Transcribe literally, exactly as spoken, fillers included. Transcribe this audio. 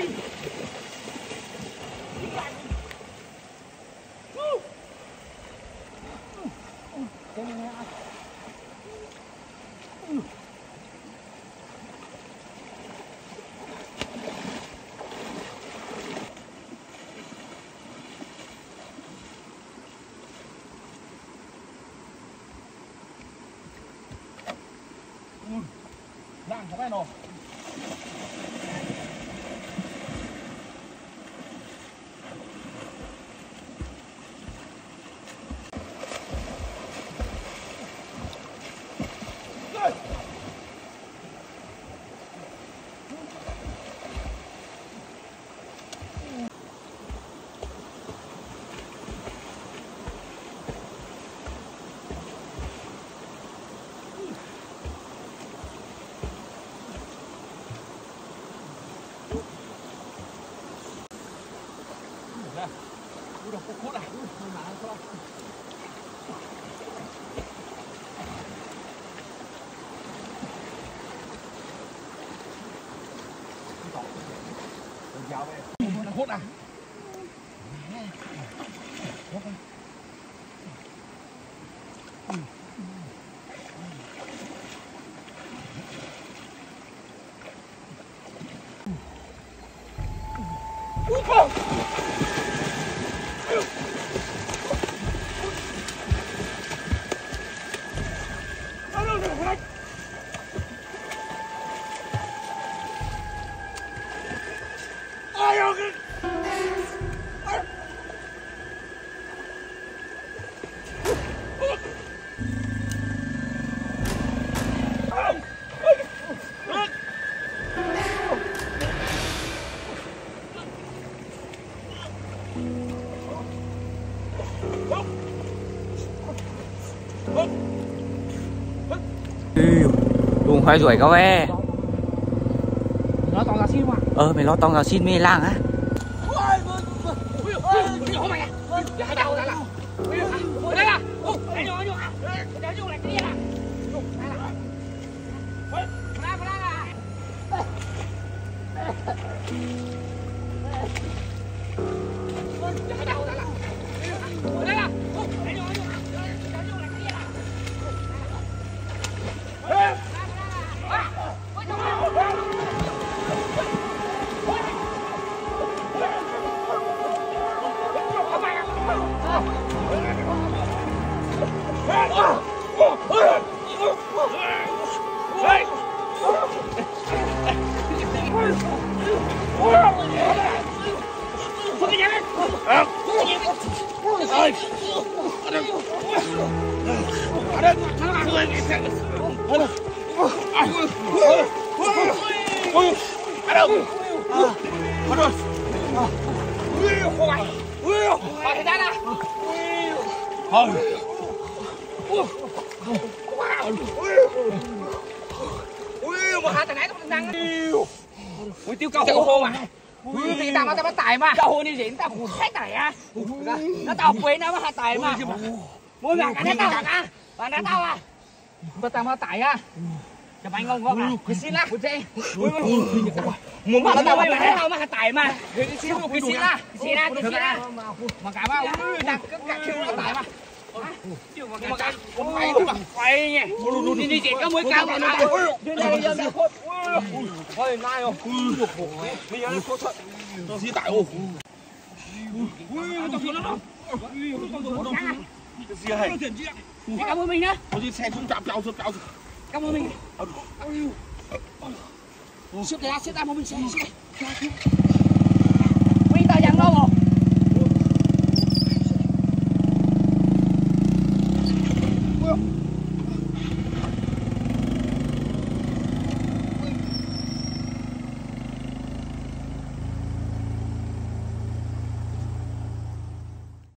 Đang có cái nổ. Udah pukul lah. Hút à? Đừng khoai rủi cao ve. Nó to ra xin mà. Ờ mày lo tông vào xin mê lang á. Ui tiêu cầu hô mà. Ui thì tao mà tao bắt tài mà. Cầu hô đi gì tao cũng hết tài à. Nó tao quên nó mà hai tài mà. Mua vàng cái tao à. Vàng cái tao à. Mà tao mà tài à. Chụp anh ngon ngon à. Cứ xin lá. Muốn mà tao mà tao mà hai tài mà. Cứ xin cứ xin lá. Xin lá cứ xin lá. Mà cả mà ui đang cứ cả kêu nó tài mà. Mà cả quay quay nhỉ. Đi đi chị có mới cao mà nó. Ôi nai rồi. Bây giờ nó có thật. Di tại ô. Ui tao xuống nó. Cái gì hay? Cảm ơn mình nhá. Tôi đi xe xuống chạm chào xuống chào. Cảm ơn mình. Xếp ra xếp ra một mình xe.